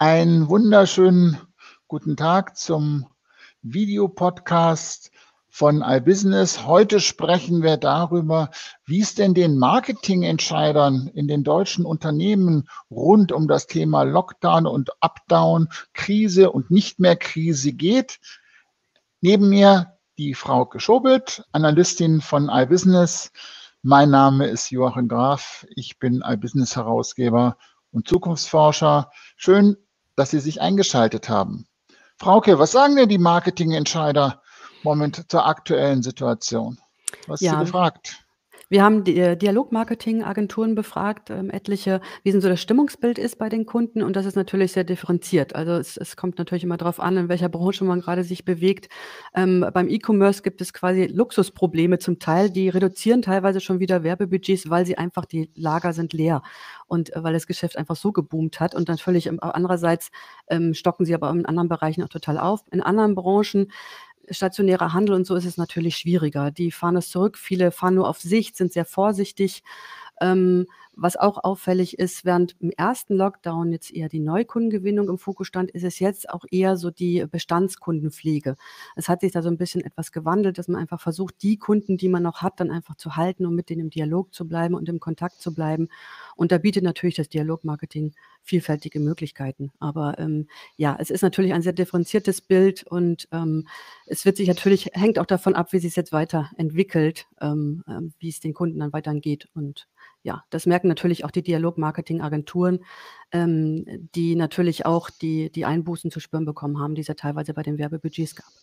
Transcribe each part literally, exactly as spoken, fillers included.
Einen wunderschönen guten Tag zum Videopodcast von iBusiness. Heute sprechen wir darüber, wie es denn den Marketingentscheidern in den deutschen Unternehmen rund um das Thema Lockdown und Updown, Krise und nicht mehr Krise geht. Neben mir die Frauke Schobelt, Analystin von iBusiness. Mein Name ist Joachim Graf. Ich bin iBusiness-Herausgeber und Zukunftsforscher. Schön, dass Sie sich eingeschaltet haben. Frauke, was sagen denn die Marketingentscheider moment zur aktuellen Situation? Was hast du Ja, gefragt? wir haben die äh, Dialogmarketing-Agenturen befragt, ähm, etliche, wie denn so das Stimmungsbild ist bei den Kunden, und das ist natürlich sehr differenziert. Also es, es kommt natürlich immer darauf an, in welcher Branche man gerade sich bewegt. Ähm, beim E-Commerce gibt es quasi Luxusprobleme zum Teil, die reduzieren teilweise schon wieder Werbebudgets, weil sie einfach, die Lager sind leer und äh, weil das Geschäft einfach so geboomt hat. Und natürlich ähm, andererseits ähm, stocken sie aber in anderen Bereichen auch total auf. In anderen Branchen, stationärer Handel und so, ist es natürlich schwieriger. Die fahren es zurück, viele fahren nur auf Sicht, sind sehr vorsichtig. Ähm, was auch auffällig ist, während im ersten Lockdown jetzt eher die Neukundengewinnung im Fokus stand, ist es jetzt auch eher so die Bestandskundenpflege. Es hat sich da so ein bisschen etwas gewandelt, dass man einfach versucht, die Kunden, die man noch hat, dann einfach zu halten, um mit denen im Dialog zu bleiben und im Kontakt zu bleiben. Und da bietet natürlich das Dialogmarketing vielfältige Möglichkeiten. Aber ähm, ja, es ist natürlich ein sehr differenziertes Bild, und ähm, es wird sich natürlich, hängt auch davon ab, wie sich es jetzt weiterentwickelt, ähm, ähm, wie es den Kunden dann weitergeht. Und ja, das merken natürlich auch die Dialog-Marketing-Agenturen, ähm, die natürlich auch die, die Einbußen zu spüren bekommen haben, die es ja teilweise bei den Werbebudgets gab.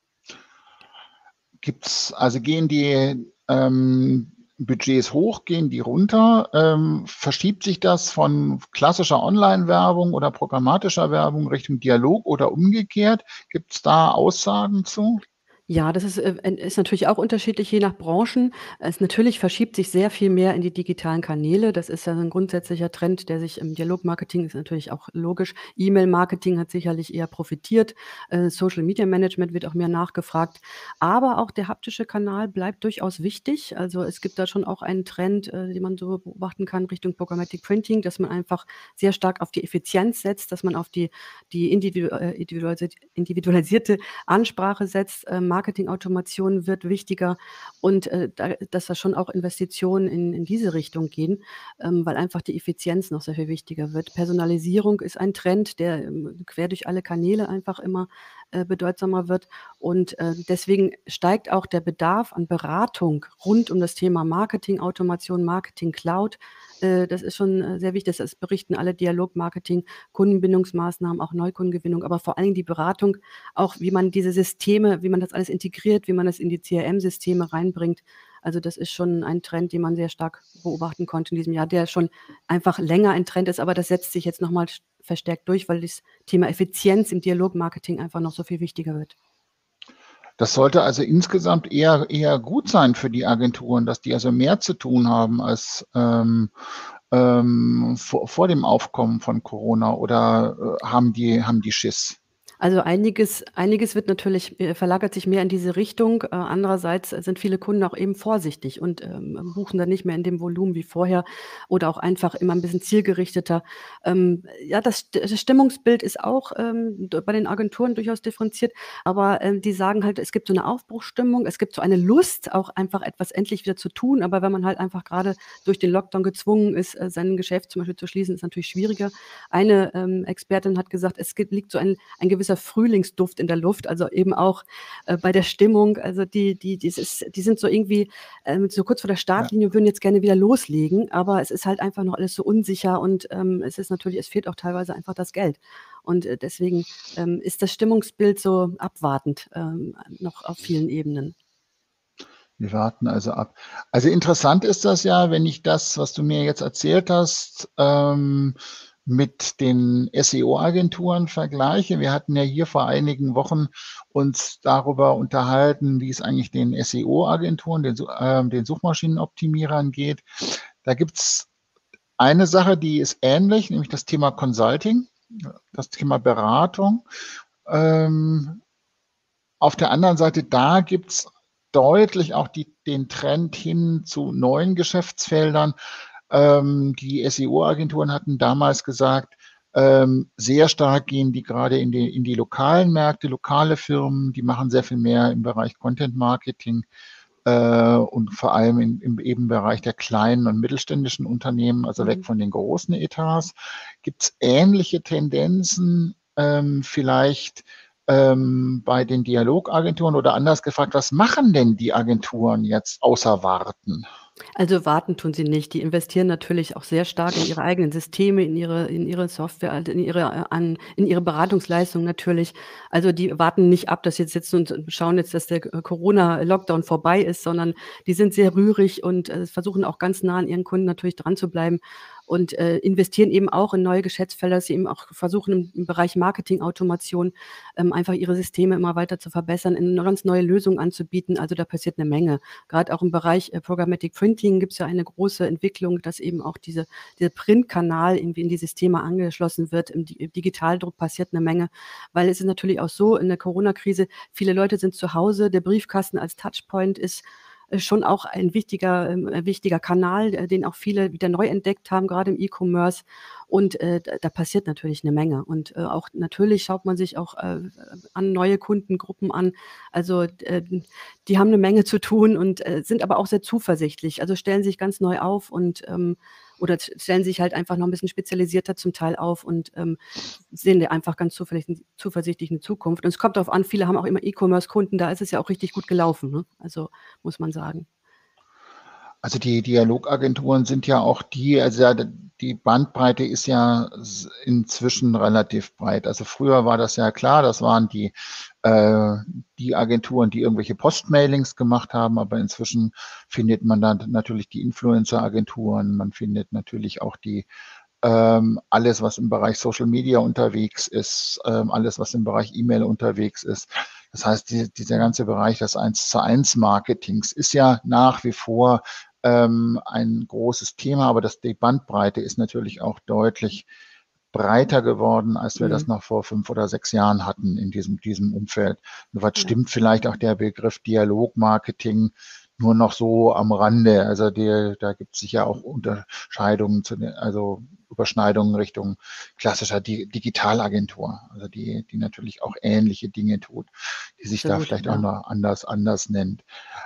Gibt's, also gehen die ähm, Budgets hoch, gehen die runter? Ähm, verschiebt sich das von klassischer Online-Werbung oder programmatischer Werbung Richtung Dialog oder umgekehrt? Gibt es da Aussagen zu? Ja, das ist, äh, en ist natürlich auch unterschiedlich je nach Branchen. Es natürlich verschiebt sich sehr viel mehr in die digitalen Kanäle. Das ist ja so 'n grundsätzlicher Trend, der sich im Dialogmarketing, ist natürlich auch logisch. E-Mail-Marketing hat sicherlich eher profitiert. Äh, Social Media Management wird auch mehr nachgefragt. Aber auch der haptische Kanal bleibt durchaus wichtig. Also, es gibt da schon auch einen Trend, äh, den man so beobachten kann Richtung Programmatic Printing, dass man einfach sehr stark auf die Effizienz setzt, dass man auf die die individu äh, individualisi individualisierte Ansprache setzt. Ähm, Marketingautomation wird wichtiger, und äh, da, dass da schon auch Investitionen in, in diese Richtung gehen, ähm, weil einfach die Effizienz noch sehr viel wichtiger wird. Personalisierung ist ein Trend, der ähm, quer durch alle Kanäle einfach immer äh, bedeutsamer wird, und äh, deswegen steigt auch der Bedarf an Beratung rund um das Thema Marketingautomation, Marketing Cloud. Äh, das ist schon äh, sehr wichtig. Das berichten alle Dialogmarketing, Kundenbindungsmaßnahmen, auch Neukundengewinnung, aber vor allen Dingen die Beratung, auch wie man diese Systeme, wie man das alles integriert, wie man das in die C R M-Systeme reinbringt. Also das ist schon ein Trend, den man sehr stark beobachten konnte in diesem Jahr, der schon einfach länger ein Trend ist, aber das setzt sich jetzt nochmal verstärkt durch, weil das Thema Effizienz im Dialogmarketing einfach noch so viel wichtiger wird. Das sollte also insgesamt eher, eher gut sein für die Agenturen, dass die also mehr zu tun haben als ähm, ähm, vor, vor dem Aufkommen von Corona, oder äh, haben die, haben die Schiss? Also einiges einiges wird natürlich äh, verlagert sich mehr in diese Richtung. Äh, andererseits sind viele Kunden auch eben vorsichtig und, ähm, buchen dann nicht mehr in dem Volumen wie vorher oder auch einfach immer ein bisschen zielgerichteter. Ähm, ja, das St das Stimmungsbild ist auch, ähm, d bei den Agenturen durchaus differenziert, aber, ähm, die sagen halt, es gibt so eine Aufbruchsstimmung, es gibt so eine Lust, auch einfach etwas endlich wieder zu tun, aber wenn man halt einfach gerade durch den Lockdown gezwungen ist, äh, sein Geschäft zum Beispiel zu schließen, ist natürlich schwieriger. Eine, ähm, Expertin hat gesagt, es gibt liegt so ein ein gewisser Frühlingsduft in der Luft, also eben auch, äh, bei der Stimmung. Also die die dieses die sind so irgendwie, ähm, so kurz vor der Ja. Startlinie, würden jetzt gerne wieder loslegen, aber es ist halt einfach noch alles so unsicher, und, ähm, es ist natürlich, es fehlt auch teilweise einfach das Geld. Und, äh, deswegen, ähm, ist das Stimmungsbild so abwartend, ähm, noch auf vielen Ebenen. Wir warten also ab. Also interessant ist das ja, wenn ich das, was du mir jetzt erzählt hast, ähm, mit den S E O-Agenturen vergleiche. Wir hatten ja hier vor einigen Wochen uns darüber unterhalten, wie es eigentlich den S E O-Agenturen, den, äh, den Suchmaschinenoptimierern geht. Da gibt es eine Sache, die ist ähnlich, nämlich das Thema Consulting, das Thema Beratung. Ähm, auf der anderen Seite, da gibt es deutlich auch die, den Trend hin zu neuen Geschäftsfeldern. Ähm, die S E O-Agenturen hatten damals gesagt, Ähm, sehr stark gehen die gerade in die, in die lokalen Märkte, lokale Firmen, die machen sehr viel mehr im Bereich Content Marketing äh, und vor allem in, im eben Bereich der kleinen und mittelständischen Unternehmen, also weg Mhm. von den großen Etats. Gibt es ähnliche Tendenzen ähm, vielleicht ähm, bei den Dialogagenturen oder anders gefragt, was machen denn die Agenturen jetzt außer warten? Also warten tun sie nicht. Die investieren natürlich auch sehr stark in ihre eigenen Systeme, in ihre in ihre Software, also in ihre äh, an in ihre Beratungsleistung natürlich. Also, die warten nicht ab, dass sie jetzt sitzen und und schauen jetzt, dass der, äh, Corona-Lockdown vorbei ist, sondern die sind sehr rührig und, äh, versuchen auch ganz nah an ihren Kunden natürlich dran zu bleiben und, äh, investieren eben auch in neue Geschäftsfelder, dass sie eben auch versuchen, im im Bereich Marketing-Automation, ähm, einfach ihre Systeme immer weiter zu verbessern, in ganz neue Lösungen anzubieten. Also, da passiert 'ne Menge. Grad auch im Bereich, äh, Programmatic Printing gibt's ja eine große Entwicklung, dass eben auch diese dieser Printkanal irgendwie in die Systeme angeschlossen wird. Im Di Digitaldruck passiert 'ne Menge, weil es ist natürlich auch so in der Corona-Krise, viele Leute sind zu Hause, der Briefkasten als Touchpoint ist, äh, schon auch ein wichtiger ähm, ein wichtiger Kanal, äh, den auch viele wieder neu entdeckt haben, grade im E-Commerce. Und, äh, da da passiert natürlich 'ne Menge. Und, äh, auch natürlich schaut man sich auch, äh, an neue Kundengruppen an. Also, d äh, die haben 'ne Menge zu tun und, äh, sind aber auch sehr zuversichtlich. Also, stellen sich ganz neu auf und, ähm oder st stellen sich halt einfach noch 'n bisschen spezialisierter zum Teil auf und, ähm, sehen da einfach ganz zuverlässig zuversichtlich 'ne Zukunft. Und es kommt drauf an, viele haben auch immer E-Commerce-Kunden, da ist es ja auch richtig gut gelaufen, ne? Also, muss man sagen. Also, die Dialogagenturen sind ja auch die also, ja, d die Bandbreite ist ja s inzwischen relativ breit. Also, früher war das ja klar, das waren die äh, die Agenturen, die irgendwelche Postmailings gemacht haben, aber inzwischen findet man dann natürlich die Influencer-Agenturen, man findet natürlich auch die ähm, alles, was im Bereich Social Media unterwegs ist, ähm, alles, was im Bereich E-Mail unterwegs ist. Das heißt, die dieser Mhm. ganze Bereich des Eins-zu-eins-Marketings ist ja nach wie vor, ähm, ein großes Thema, aber das die Bandbreite ist natürlich auch deutlich breiter geworden, als wir das Mhm. noch vor fünf oder sechs Jahren hatten in diesem diesem Umfeld. Nur was Ja. stimmt vielleicht auch der Begriff Dialogmarketing nur noch so am Rande. Also, der da gibt's sicher auch Unterscheidungen zu den also, Überschneidungen Richtung klassischer Di Digitalagentur, also, die die natürlich auch ähnliche Dinge tut, die sich da Absolut, vielleicht auch ja. noch anders anders nennt.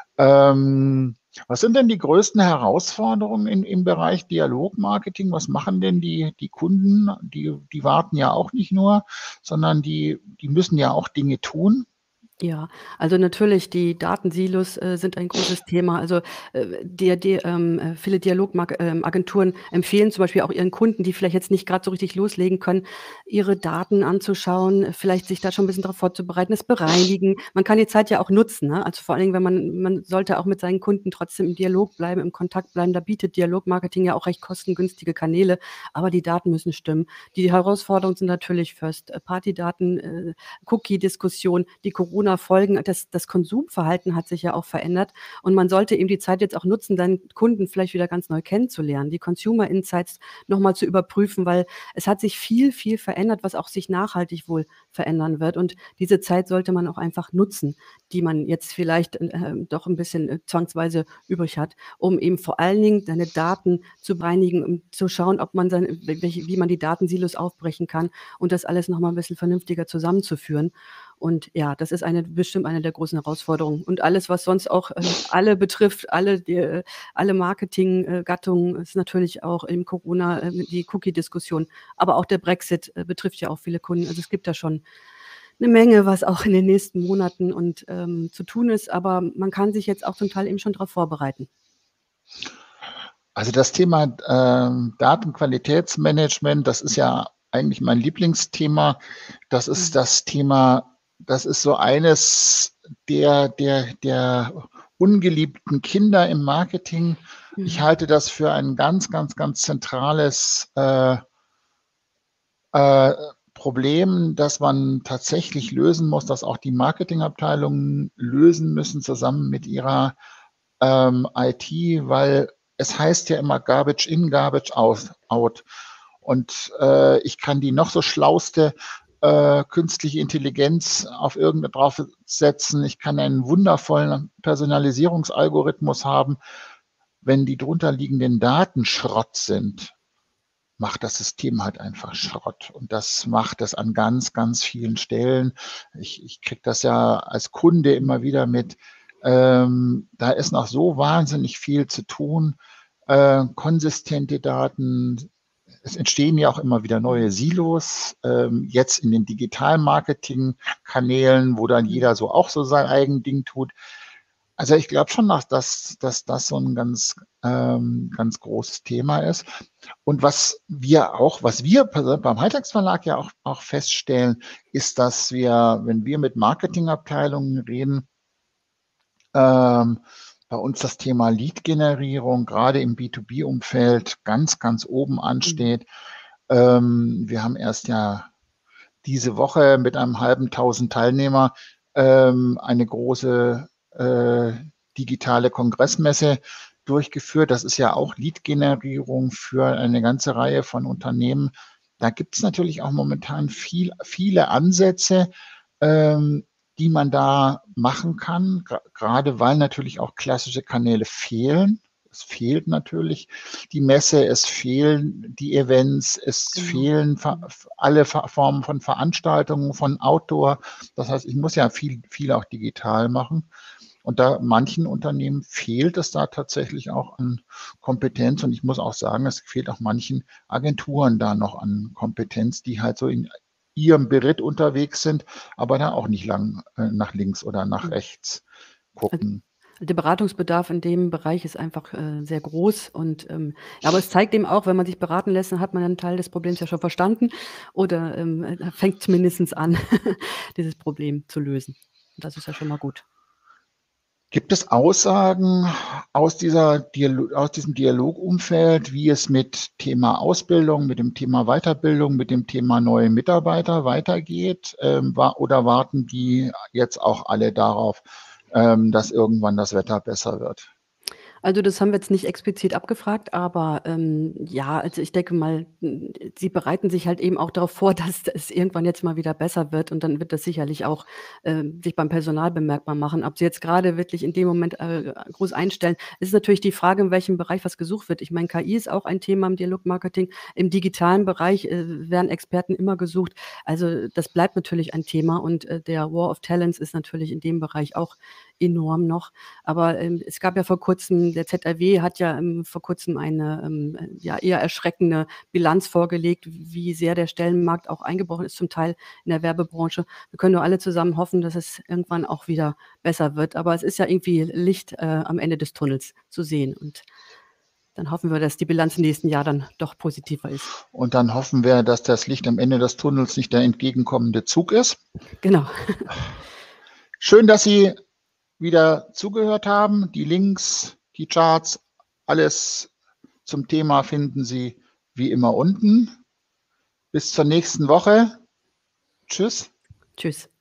Ähm, was sind denn die größten Herausforderungen in im Bereich Dialogmarketing? Was machen denn die die Kunden? Die die warten ja auch nicht nur, sondern die die müssen ja auch Dinge tun. Ja, also natürlich, die Datensilos, äh, sind ein großes Thema. Also, äh, der die, ähm, äh, viele Dialogmark ähm, Agenturen empfehlen zum Beispiel auch ihren Kunden, die vielleicht jetzt nicht grad so richtig loslegen können, ihre Daten anzuschauen, vielleicht sich da schon 'n bisschen drauf vorzubereiten, es bereinigen. Man kann die Zeit ja auch nutzen, ne? Also, vor allen Dingen, wenn man man sollte auch mit seinen Kunden trotzdem im Dialog bleiben, im Kontakt bleiben. Da bietet Dialogmarketing ja auch recht kostengünstige Kanäle, aber die Daten müssen stimmen. Die Herausforderungen sind natürlich First-Party-Daten, äh, Cookie-Diskussion, die Corona Folgen. Das das Konsumverhalten hat sich ja auch verändert und man sollte eben die Zeit jetzt auch nutzen, seinen Kunden vielleicht wieder ganz neu kennenzulernen, die Consumer Insights noch mal zu überprüfen, weil es hat sich viel, viel verändert, was auch sich nachhaltig wohl verändern wird. Und diese Zeit sollte man auch einfach nutzen, die man jetzt vielleicht, äh, doch 'n bisschen, äh, zwangsweise übrig hat, um eben vor allen Dingen seine Daten zu bereinigen, um zu schauen, ob man seine w welche wie man die Datensilos aufbrechen kann und das alles noch mal 'n bisschen vernünftiger zusammenzuführen. Und ja, das ist eine bestimmt eine der großen Herausforderungen. Und alles, was sonst auch, äh, alle betrifft, alle die äh, alle Marketing äh, Gattungen, ist natürlich auch im Corona, äh, die Cookie-Diskussion. Aber auch der Brexit, äh, betrifft ja auch viele Kunden. Also, es gibt da schon 'ne Menge, was auch in den nächsten Monaten und ähm, zu tun ist, aber man kann sich jetzt auch zum Teil eben schon drauf vorbereiten. Also, das Thema, ähm, Datenqualitätsmanagement, das ist ja eigentlich mein Lieblingsthema. Das ist Mhm. das Thema das ist so eines der der der ungeliebten Kinder im Marketing. Ich Mhm. halte das für ein ganz, ganz, ganz zentrales, äh äh, Problem, das man tatsächlich lösen muss, das auch die Marketingabteilungen lösen müssen zusammen mit ihrer, ähm, IT, weil es heißt ja immer Garbage in, Garbage aus out. Und, äh, ich kann die noch so schlauste, äh, künstliche Intelligenz auf irgend draufsetzen. Ich kann einen wundervollen Personalisierungsalgorithmus haben. Wenn die drunter liegenden Daten Schrott sind macht das System halt einfach Schrott. Und das macht es an ganz, ganz vielen Stellen. Ich, ich kriege das ja als Kunde immer wieder mit. Ähm, da ist noch so wahnsinnig viel zu tun. Äh, konsistente Daten. Es entstehen ja auch immer wieder neue Silos, ähm, jetzt in den Digital-Marketing-Kanälen, wo dann jeder so auch so sein eigenes Ding tut. Also ich glaube schon, dass, dass, dass das so ein ganz, ähm, ganz großes Thema ist. Und was wir auch, was wir beim Hightext Verlag ja auch, auch feststellen, ist, dass wir, wenn wir mit Marketingabteilungen reden, ähm, bei uns das Thema Lead-Generierung gerade im B zwei B-Umfeld ganz, ganz oben ansteht. Ähm, wir haben erst ja diese Woche mit einem halben Tausend Teilnehmer ähm, eine große äh, digitale Kongressmesse durchgeführt. Das ist ja auch Lead-Generierung für eine ganze Reihe von Unternehmen. Da gibt es natürlich auch momentan viel, viele Ansätze, ähm, die man da machen kann, gerade weil natürlich auch klassische Kanäle fehlen. Es fehlt natürlich die Messe, es fehlen die Events, es Genau. fehlen alle Formen von Veranstaltungen, von Outdoor. Das heißt, ich muss ja viel, viel auch digital machen. Und da manchen Unternehmen fehlt es da tatsächlich auch an Kompetenz. Und ich muss auch sagen, es fehlt auch manchen Agenturen da noch an Kompetenz, die halt so in ihrem Beritt unterwegs sind, aber da auch nicht lang äh, nach links oder nach rechts gucken. Der Beratungsbedarf in dem Bereich ist einfach äh, sehr groß und ähm, aber es zeigt eben auch, wenn man sich beraten lässt, dann hat man einen Teil des Problems ja schon verstanden oder ähm, fängt zumindest an, dieses Problem zu lösen. Und das ist ja schon mal gut. Gibt es Aussagen aus, dieser Dialog, aus diesem Dialogumfeld, wie es mit Thema Ausbildung, mit dem Thema Weiterbildung, mit dem Thema neue Mitarbeiter weitergeht? Ähm, war, oder warten die jetzt auch alle darauf, ähm, dass irgendwann das Wetter besser wird? Also, das haben wir jetzt nicht explizit abgefragt, aber, ähm, ja, also, ich denke mal, hm, sie bereiten sich halt eben auch darauf vor, dass es irgendwann jetzt mal wieder besser wird und dann wird das sicherlich auch, ähm, sich beim Personal bemerkbar machen. Ob sie jetzt grade wirklich in dem Moment, äh, groß einstellen, ist natürlich die Frage, in welchem Bereich was gesucht wird. Ich meine, K I ist auch ein Thema im Dialogmarketing. Im digitalen Bereich, äh, werden Experten immer gesucht. Also, das bleibt natürlich ein Thema und, äh, der War of Talents ist natürlich in dem Bereich auch enorm noch. Aber, ähm, es gab ja vor Kurzem der Z R W hat ja, ähm, vor Kurzem eine, ähm, ja, eher erschreckende Bilanz vorgelegt, wie sehr der Stellenmarkt auch eingebrochen ist, zum Teil in der Werbebranche. Wir können nur alle zusammen hoffen, dass es irgendwann auch wieder besser wird. Aber es ist ja irgendwie Licht, äh, am Ende des Tunnels zu sehen. Und dann hoffen wir, dass die Bilanz im nächsten Jahr dann doch positiver ist. Und dann hoffen wir, dass das Licht am Ende des Tunnels nicht der entgegenkommende Zug ist. Genau. Schön, dass Sie wieder zugehört haben. Die Links, die Charts, alles zum Thema finden Sie wie immer unten. Bis zur nächsten Woche. Tschüss. Tschüss.